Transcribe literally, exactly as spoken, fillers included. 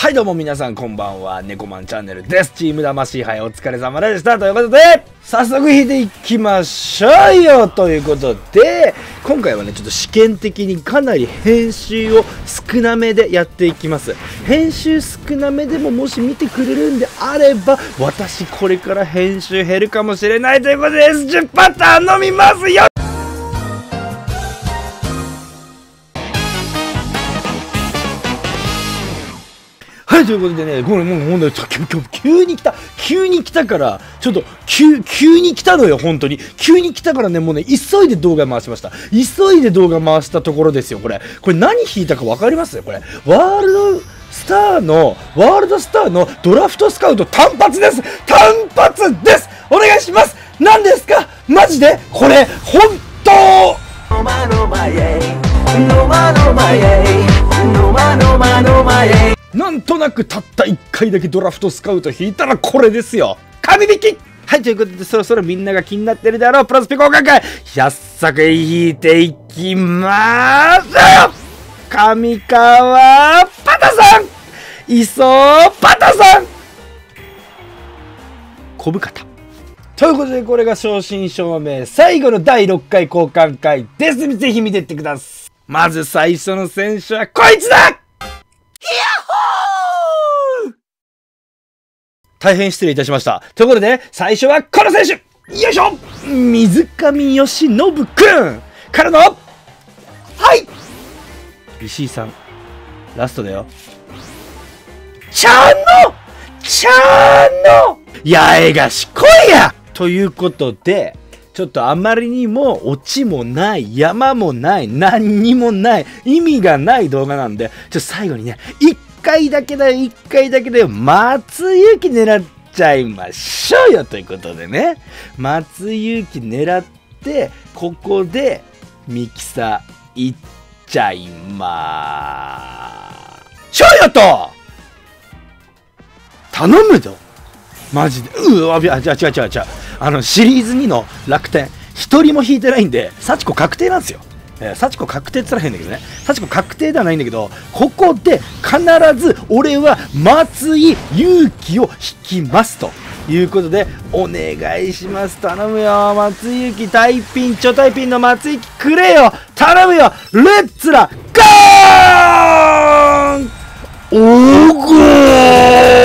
はいどうも皆さんこんばんは、猫マンチャンネルです。チーム魂杯お疲れ様でした。ということで、早速弾いていきましょうよということで、今回はね、ちょっと試験的にかなり編集を少なめでやっていきます。編集少なめでももし見てくれるんであれば、私これから編集減るかもしれないということで エスじゅう パターン飲みますよ。はい、ということでね、これもうほんとに急に来た、急に来たから、ちょっと急、急に来たのよ、本当に。急に来たからね、もうね、急いで動画回しました。急いで動画回したところですよ、これ。これ何弾いたか分かりますこれ。ワールドスターの、ワールドスターのドラフトスカウト単発です単発ですお願いします何ですかマジでこれ、本当のまのまえのまのまえのまのまのまえなんとなくたったいっかいだけドラフトスカウト引いたらこれですよ神引きはい、ということでそろそろみんなが気になってるであろうプロスペ交換会早速引いていきまーす上川パタさん磯パタさん小深田ということでこれが正真正銘最後のだいろっかい交換会です。ぜひ見てってください。まず最初の選手はこいつだ大変失礼いたしました。ということで、最初はこの選手よいしょ水上由伸くんからのはい石井さん、ラストだよ。ちゃんのちゃんの八重がしこいやということで、ちょっとあまりにもオチもない山もない何にもない意味がない動画なんで、ちょっと最後にねいっかいだけだよいっかいだけだよ松井裕樹狙っちゃいましょうよということでね、松井裕樹狙ってここでミキサいっちゃいまーしょうよと頼むぞマジで。うわ、あ、違う違う違う違う。あの、シリーズにの楽天、一人も引いてないんで、幸子確定なんですよ。えー、幸子確定って言ったら変だけどね。幸子確定ではないんだけど、ここで必ず俺は松井裕樹を引きますということで、お願いします。頼むよ。松井裕樹、タイピン、超タイピンの松井くれよ。頼むよ。レッツラ、ゴーンおーごー